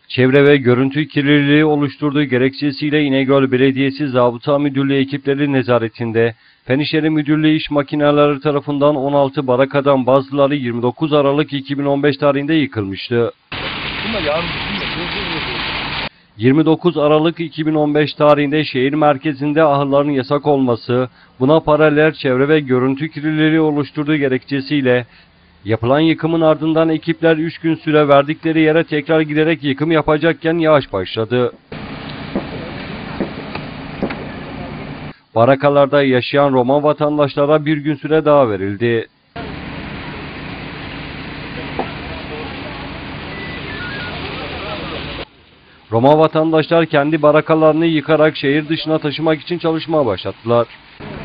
Çevre ve görüntü kirliliği oluşturduğu gerekçesiyle İnegöl Belediyesi Zabıta Müdürlüğü ekipleri nezaretinde Fen İşleri Müdürlüğü iş makineleri tarafından 16 barakadan bazıları 29 Aralık 2015 tarihinde yıkılmıştı. 29 Aralık 2015 tarihinde şehir merkezinde ahırların yasak olması, buna paralel çevre ve görüntü kirliliği oluşturduğu gerekçesiyle yapılan yıkımın ardından ekipler 3 gün süre verdikleri yere tekrar giderek yıkım yapacakken yağış başladı. Barakalarda yaşayan Roma vatandaşlara bir gün süre daha verildi. Roma vatandaşlar kendi barakalarını yıkarak şehir dışına taşımak için çalışmaya başlattılar.